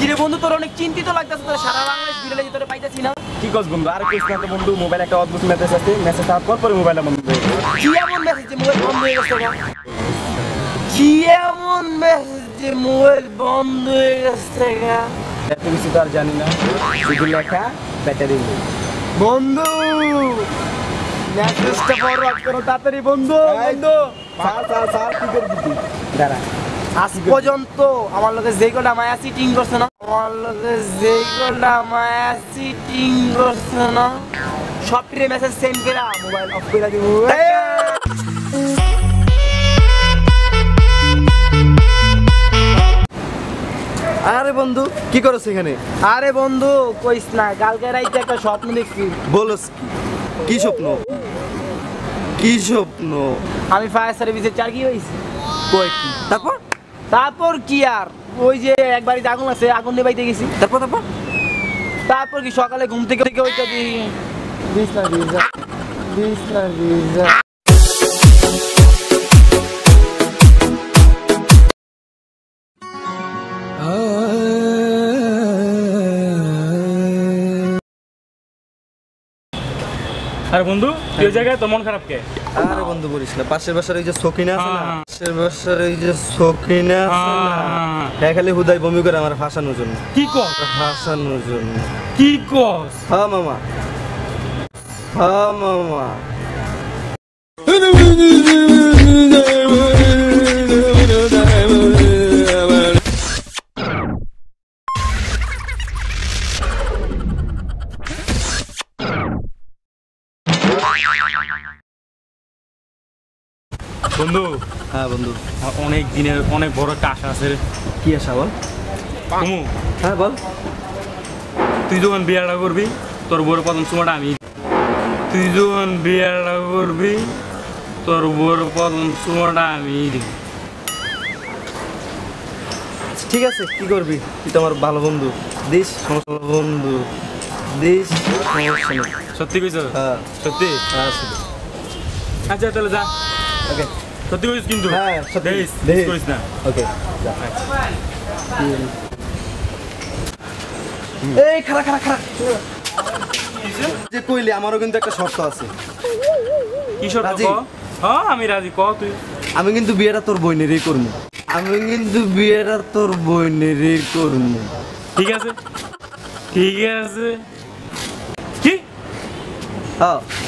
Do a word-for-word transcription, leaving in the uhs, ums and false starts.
কিরে বন্ধু তোর অনেক চিন্তিত লাগতেছে, তোর সারা বাংলাদেশ বিড়ালে তোরে পাইতাছি না। কি কস বন্ধু? আর কইছ না তো বন্ধু, মোবাইল একটা অদ্ভুত মেসেজ আছে, মেসেজ আসার পর পরে মোবাইলটা বন্ধ হয়ে গেল। কি এমন মেসেজ যে মোবাইল বন্ধ হয়ে গেছে? কি এমন মেসেজ যে মোবাইল বন্ধ হয়ে গেছে? এত কিছু তো আর জানি না, শুধু লেখা ব্যাটারি নেই। বন্ধু মেসেজটা ফরওয়ার্ড করো তাড়াতাড়ি বন্ধু। বন্ধু স্যার স্যার স্যার কি করবি তুই? দাঁড়া, আজ পর্যন্ত আমার লগে যেই কটা মায়া চিটিং করছে না, আমার লগে যেই কটা মায়া চিটিং করছে না, সবটিরে মেসেজ সেন্ড করে মোবাইল অফ করে দিব। আরে বন্ধু কি করছ এখানে? আরে বন্ধু কইস না, কালকে রাইতে একটা স্বপ্ন দেখছি। বলস কি? কি স্বপ্ন? কি স্বপ্ন? আমি ফায়ার সার্ভিসের চাকরি হইছি। কই কি? তারপর তারপর কি আর, ওই যে এক বাড়িতে আগুন আছে, আগুন নিবাইতে গেছি। তারপর তারপর তারপর কি সকালে ঘুম থেকে থেকে ওইটা দি বিছনা ভিজা বিছনা ভিজা। আরে বন্ধু তুই ওই জায়গায় তোর মন খারাপ কে? আরে বন্ধু বলিস না, পাশের বাসার ওই যে সকিনা আছে না, পাশের বাসার ওই যে সকিনা আছে না, হ্যাঁ খালি হুদাই বমি করে আমার ফাঁসানোর জন্য। কি কস? ফাঁসানোর জন্য। কি কস? হ্যাঁ মামা, হ্যাঁ মামা। বন্ধু হ্যাঁ বন্ধু, অনেক দিনের অনেক বড় একটা আশা আছে। কি আশা বল? কুমু, হ্যাঁ বল। তুই যখন বিয়েটা করবি তোর বউর প্রথম সময়টা আমি তুই যখন বিয়েটা করবি তোর বউর প্রথম সময়টা আমি দিব। ঠিক আছে, কি করবি? তুই তো আমার ভালো বন্ধু, দিস সমস্যা নেই। বন্ধু দিস সমস্যা নেই। সত্যি কইছ? হ্যাঁ সত্যি? হ্যাঁ আচ্ছা তাহলে যা। ওকে। সত্যি কইছ কিন্তু? হ্যাঁ সত্যি। দেখিস, দেখিস। মিস করিস না। ওকে এই খারা খারা খারা যে কইলি আমারও কিন্তু একটা শর্ত আছে। কি শর্ত? রাজি? ক। হ্যাঁ আমি রাজি, ক তুই। আমি কিন্তু বিয়েটা তোর বোনেরই করবো। আমি কিন্তু বিয়েটা তোর বোনেরই করবো। ঠিক আছে ঠিক আছে। কি? হ্যাঁ